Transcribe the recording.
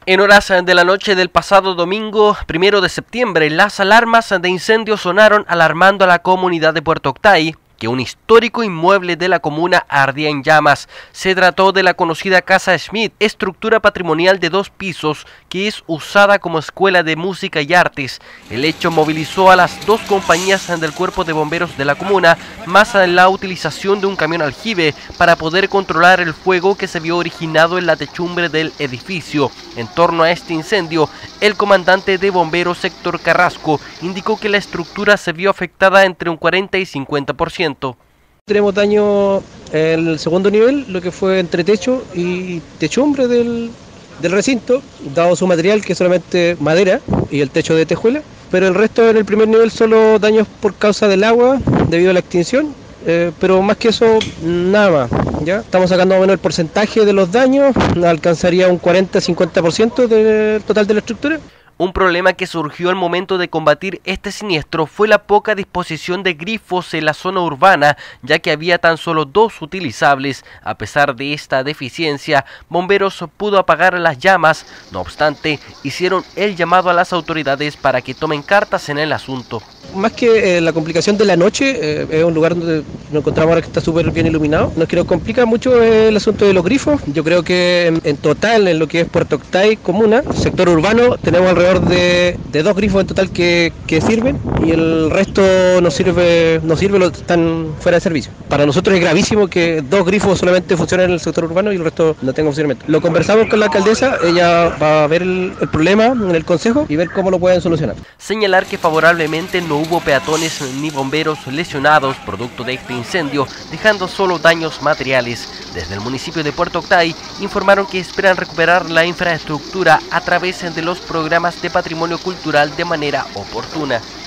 En horas de la noche del pasado domingo 1 de septiembre, las alarmas de incendio sonaron alarmando a la comunidad de Puerto Octay, que un histórico inmueble de la comuna ardía en llamas. Se trató de la conocida Casa Schmidt, estructura patrimonial de 2 pisos que es usada como escuela de música y artes. El hecho movilizó a las 2 compañías del cuerpo de bomberos de la comuna, más la utilización de un camión aljibe para poder controlar el fuego que se vio originado en la techumbre del edificio. En torno a este incendio, el comandante de bomberos Héctor Carrasco indicó que la estructura se vio afectada entre un 40 y 50%. Tenemos daño en el segundo nivel, lo que fue entre techo y techumbre del recinto, dado su material que es solamente madera y el techo de tejuela, pero el resto en el primer nivel solo daños por causa del agua debido a la extinción, pero más que eso nada más. ¿Ya? Estamos sacando más o menos el porcentaje de los daños, alcanzaría un 40-50% del total de la estructura. Un problema que surgió al momento de combatir este siniestro fue la poca disposición de grifos en la zona urbana, ya que había tan solo 2 utilizables. A pesar de esta deficiencia, Bomberos pudo apagar las llamas. No obstante, hicieron el llamado a las autoridades para que tomen cartas en el asunto. Más que la complicación de la noche, es un lugar donde nos encontramos ahora que está súper bien iluminado. Lo que nos complica mucho es el asunto de los grifos. Yo creo que en total, en lo que es Puerto Octay comuna, sector urbano, tenemos alrededor de 2 grifos en total que sirven y el resto no sirve, están fuera de servicio. Para nosotros es gravísimo que 2 grifos solamente funcionen en el sector urbano y el resto no tengan funcionamiento. Lo conversamos con la alcaldesa, ella va a ver el problema en el consejo y ver cómo lo pueden solucionar. Señalar que favorablemente no hubo peatones ni bomberos lesionados producto de este incendio, dejando solo daños materiales. Desde el municipio de Puerto Octay informaron que esperan recuperar la infraestructura a través de los programas de patrimonio cultural de manera oportuna.